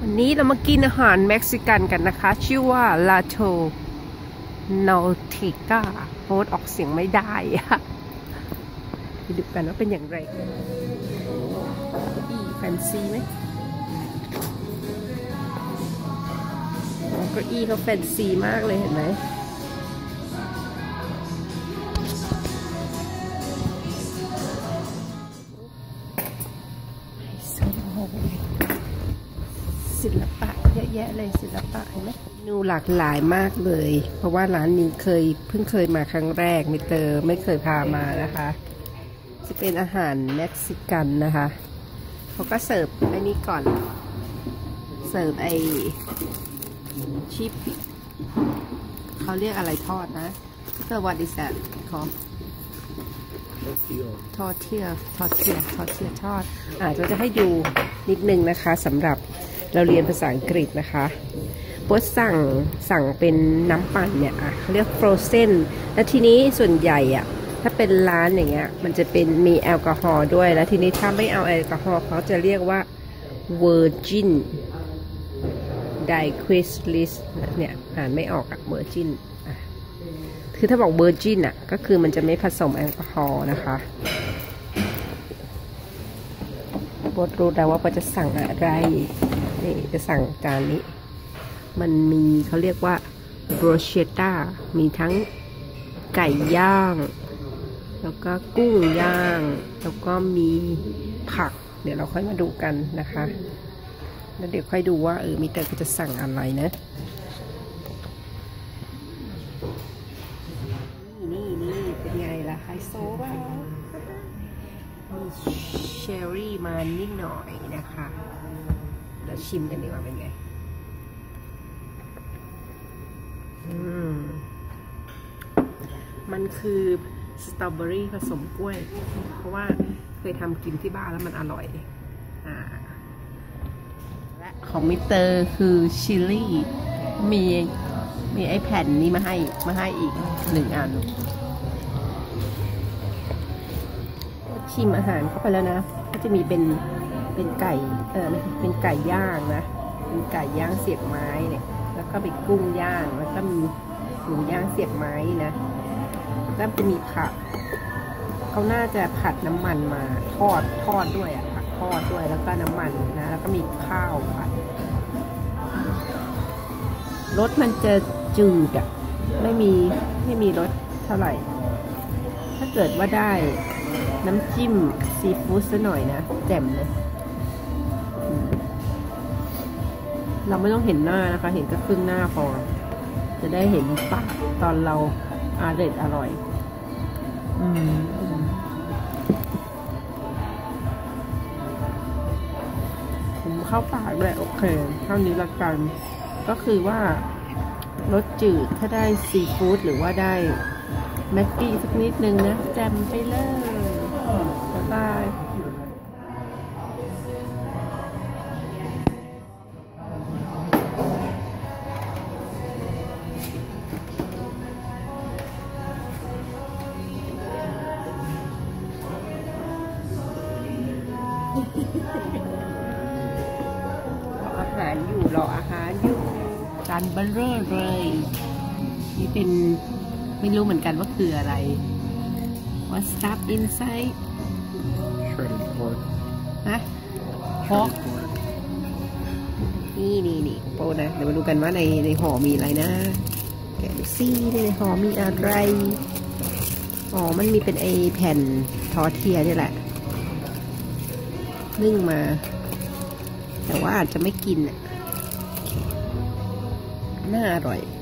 วันนี้เรามากินอาหารเม็กซิกันกันนะคะชื่อว่าลาโทนอติก้าโพสออกเสียงไม่ได้อะไปดูกันว่าเป็นอย่างไรแฟนซีไหมเก้าอี้เขาแฟนซีมากเลยเห็นไหมศิลปะเยอะแยะเลยศิลปะเห็นไหมเมนูหลากหลายมากเลยเพราะว่าร้านนี้เพิ่งเคยมาครั้งแรกมิสเตอร์ไม่เคยพามานะคะจะเป็นอาหารเม็กซิกันนะคะเขาก็เสิร์ฟไอ้นี้ก่อนเสิร์ฟไอชิปเขาเรียกอะไรทอดนะก็วัดดิแซนของทอดเทียทอดเราจะให้ดูนิดนึงนะคะสำหรับเราเรียนภาษาอังกฤษนะคะโพสสั่งเป็นน้ำปั่นเนี่ยเขาเรียก frozen และทีนี้ส่วนใหญ่ถ้าเป็นร้านอย่างเงี้ยมันจะเป็นมีแอลกอฮอล์ด้วยแล้วทีนี้ถ้าไม่เอาแอลกอฮอล์เขาจะเรียกว่า virgin distillate เนี่ยอ่านไม่ออกvirgin คือถ้าบอก virgin ก็คือมันจะไม่ผสมแอลกอฮอล์นะคะโบทรู้แล้วว่าโบทจะสั่งอะไรนี่จะสั่งจานนี้มันมีเขาเรียกว่าโบรเชต้ามีทั้งไก่ย่างแล้วก็กุ้งย่างแล้วก็มีผักเดี๋ยวเราค่อยมาดูกันนะคะแล้วเดี๋ยวค่อยดูว่ามิเตอร์จะสั่งอะไรนะนี่เป็นไงล่ะไฮโซบ้างมีเชอร์รี่มานิดหน่อยนะคะแล้วชิมกันดีกว่าเป็นไงมันคือสตรอเบอรี่ผสมกล้วยเพราะว่าเคยทำกินที่บ้านแล้วมันอร่อยและของมิสเตอร์คือชิลลี่มีไอแผ่นนี้มาให้อีก1 อันชิมอาหารเข้าไปแล้วนะก็จะมีเป็นไก่เป็นไก่ย่างนะเป็นไก่ย่างเสียบไม้เนี่ยแล้วก็เป็นกุ้งย่างแล้วก็มีหมูย่างเสียบไม้นะแล้วก็จะมีผักเขาน่าจะผัดน้ำมันมาทอดด้วยผักทอดด้วยแล้วก็น้ำมันนะแล้วก็มีข้าวผัดรสมันจะจืดไม่มีรสเท่าไหร่ถ้าเกิดว่าได้น้ำจิ้มซีฟู้ดซะหน่อยนะแจ่มเลยเราไม่ต้องเห็นหน้านะคะเห็นแค่ครึ่งหน้าพอจะได้เห็นปากตอนเราอร่อยผมเข้าปากเลยโอเคเท่านี้ละกันก็คือว่ารสจืดถ้าได้ซีฟู้ดหรือว่าได้แม็กกี้สักนิดนึงนะแจ่มไปเลยบ๊ายบายรออาหารอยู่จานเบลเลอร์เลยนี่เป็นไม่รู้เหมือนกันว่าคืออะไร What's stuff inside shredded pork ฮะ pork นี่โปนะเดี๋ยวมาดูกันว่าในห่อมีอะไรนะแกะดูซิในห่อมีอะไรมันมีเป็นไอแผ่นทอร์เทียนี่แหละนึ่งมาแต่ว่าอาจจะไม่กินน่าอร่อย